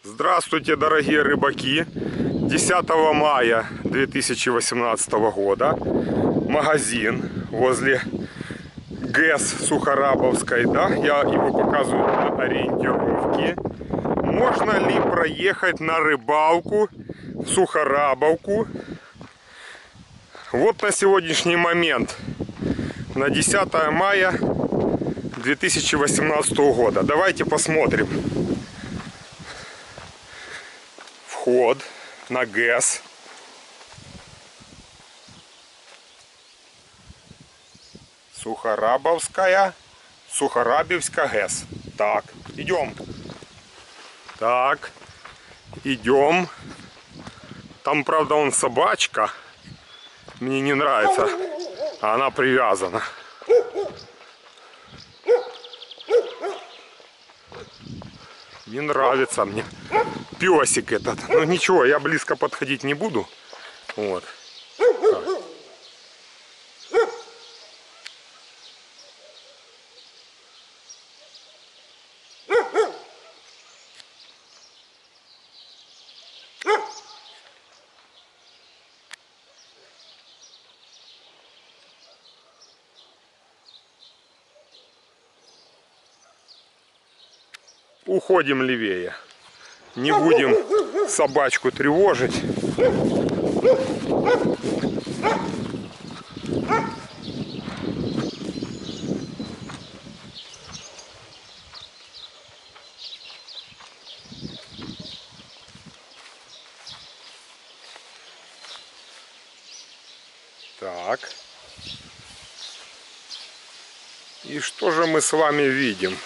Здравствуйте, дорогие рыбаки! 10 мая 2018 года магазин возле ГЭС Сухорабовской, да, я его показываю на ориентировке. Можно ли проехать на рыбалку в Сухорабовку? Вот на сегодняшний момент, на 10 мая 2018 года. Давайте посмотрим. Вход на ГЭС. Сухорабовская, Сухорабовская ГЭС. Так, идем. Так, идем. Там, правда, он собачка. Мне не нравится. А она привязана. Не нравится мне песик этот. Ну ничего, я близко подходить не буду. Вот. Так. Уходим левее. Не будем собачку тревожить. Так. И что же мы с вами видим?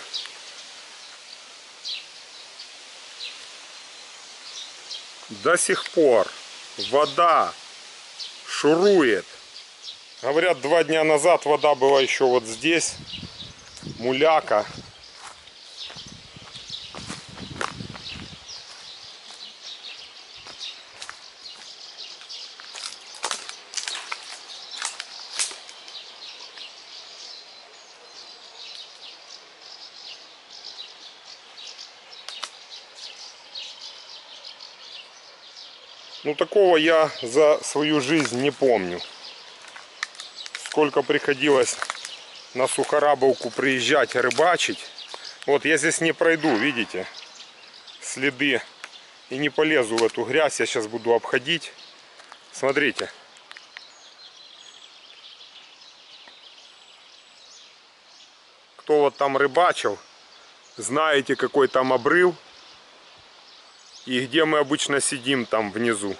До сих пор вода шурует. Говорят, 2 дня назад вода была еще вот здесь. Муляка. Ну, такого я за свою жизнь не помню. Сколько приходилось на Сухорабовку приезжать рыбачить. Вот я здесь не пройду, видите, следы. И не полезу в эту грязь, я сейчас буду обходить. Смотрите. Кто вот там рыбачил, знаете, какой там обрыв. И где мы обычно сидим там внизу.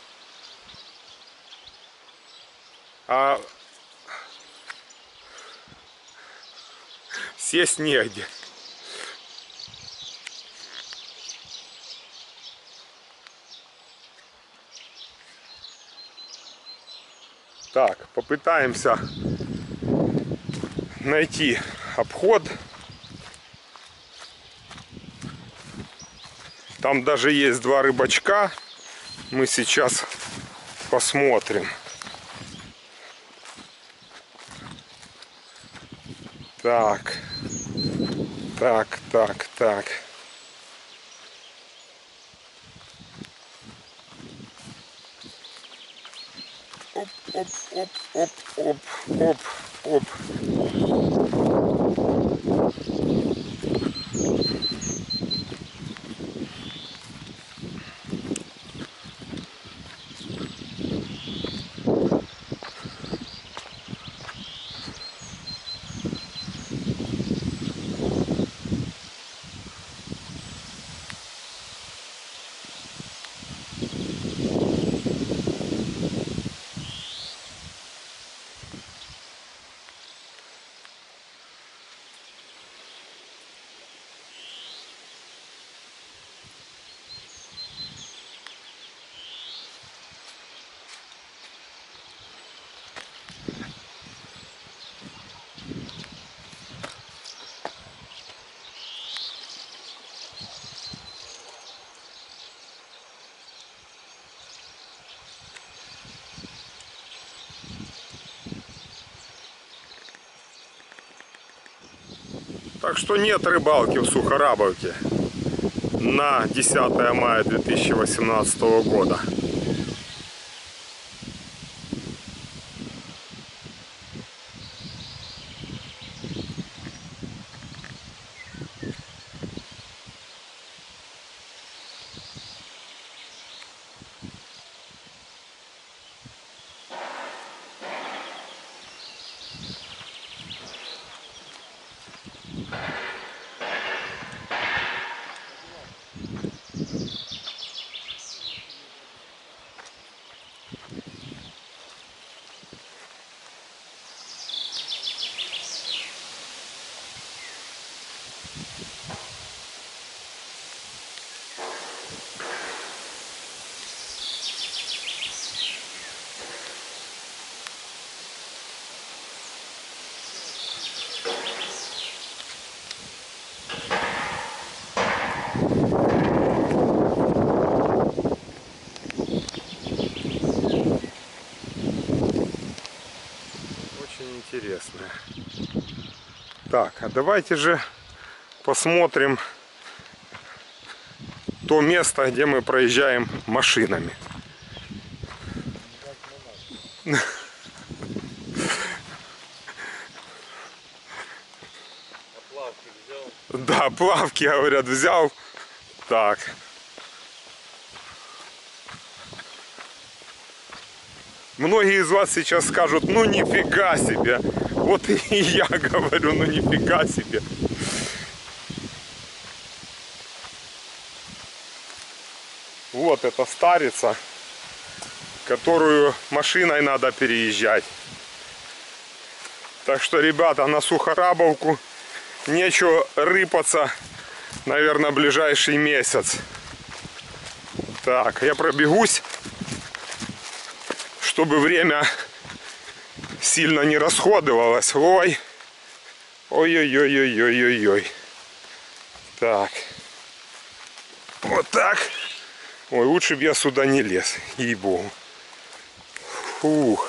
А сесть негде. Так, попытаемся найти обход. Там даже есть 2 рыбачка. Мы сейчас посмотрим. Так. Так, так, так. Оп, оп, оп, оп, оп, оп, оп. Так что нет рыбалки в Сухорабовке. на 10 мая 2018 года. Интересное. Так, а давайте же посмотрим то место, где мы проезжаем машинами. Плавки взял? Да, плавки, говорят, взял. Так. Многие из вас сейчас скажут, ну нифига себе. Вот и я говорю, ну нифига себе. Вот эта старица, которую машиной надо переезжать. Так что, ребята, на Сухорабовку нечего рыпаться, наверное, ближайший месяц. Так, я пробегусь, чтобы время сильно не расходовалось. Ой, ой-ой-ой-ой-ой-ой-ой. Так, вот так. Ой, лучше бы я сюда не лез, ей-богу. Фух.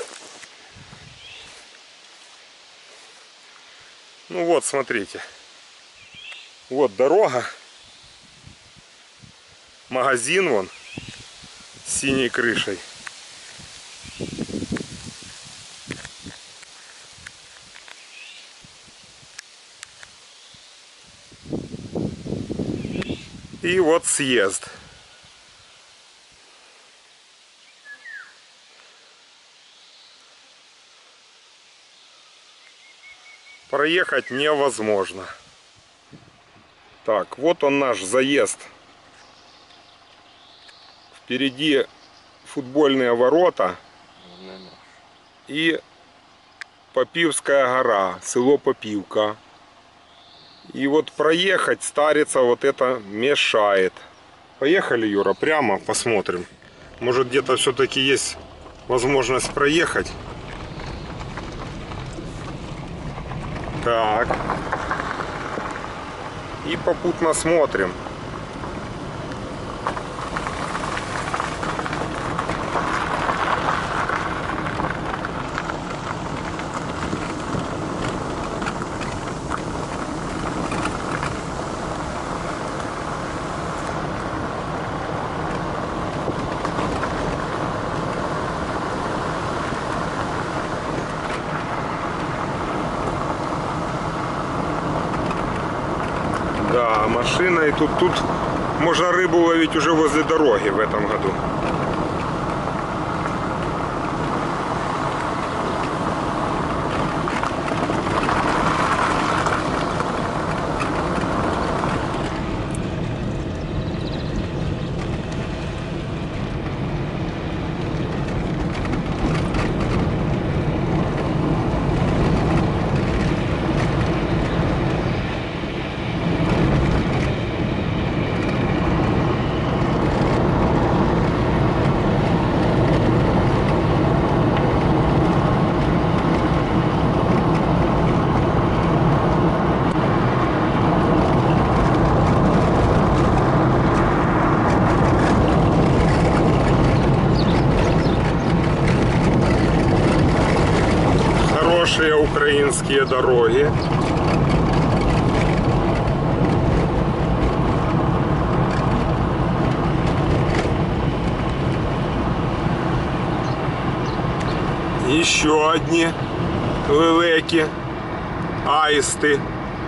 Ну вот, смотрите. Вот дорога. Магазин вон с синей крышей. И вот съезд. Проехать невозможно. Так, вот он наш заезд. Впереди футбольные ворота и Попивская гора, село Попивка. И вот проехать, старица, вот это мешает. Поехали, Юра, прямо посмотрим. Может, где-то все-таки есть возможность проехать. Так. И попутно смотрим. Да, машина, и тут можно рыбу ловить уже возле дороги в этом году. Хорошие украинские дороги. Еще одни лелеки, аисты.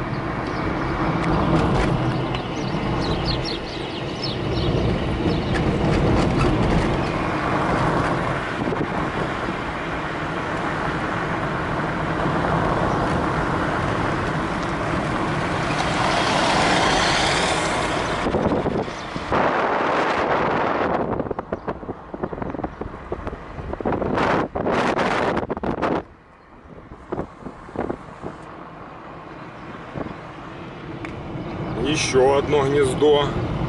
Еще одно гнездо.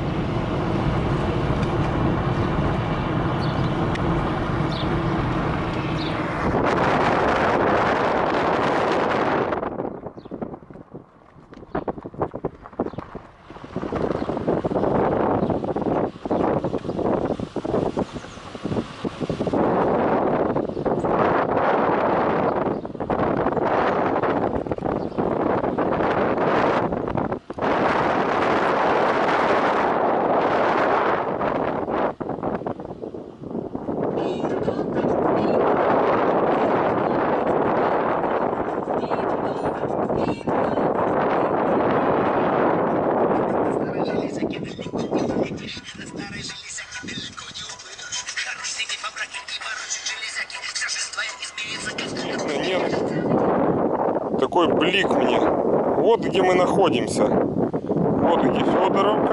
Нет, такой блик мне. Вот где мы находимся. Вот где Федоровка.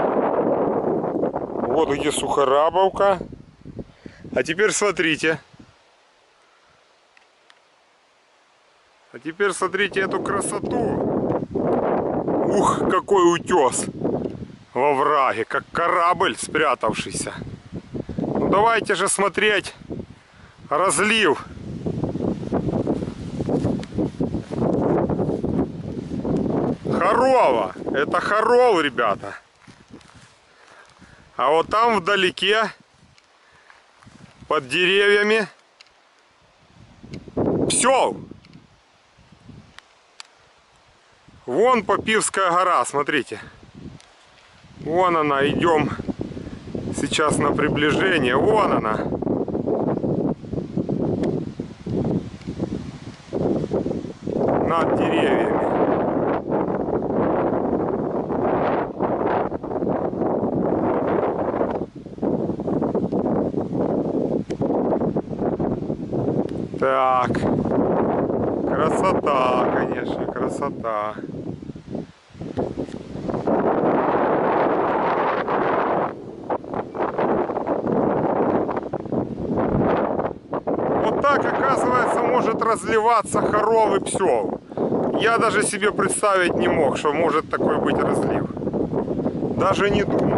Вот где Сухорабовка. А теперь смотрите. А теперь смотрите эту красоту. Ух, какой утес во враге, как корабль спрятавшийся. Ну давайте же смотреть разлив. Хорова. Это хоров, ребята. А вот там вдалеке, под деревьями, псел. Вон Попивская гора, смотрите. Вон она, идем сейчас на приближение. Вон она. Над деревьями. Так, красота, конечно, красота. Вот так, оказывается, может разливаться хоров и псел. Я даже себе представить не мог, что может такой быть разлив. Даже не думал.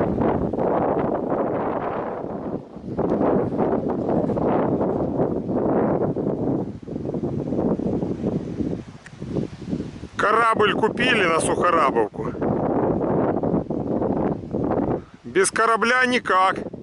Корабль купили на Сухорабовку. Без корабля никак.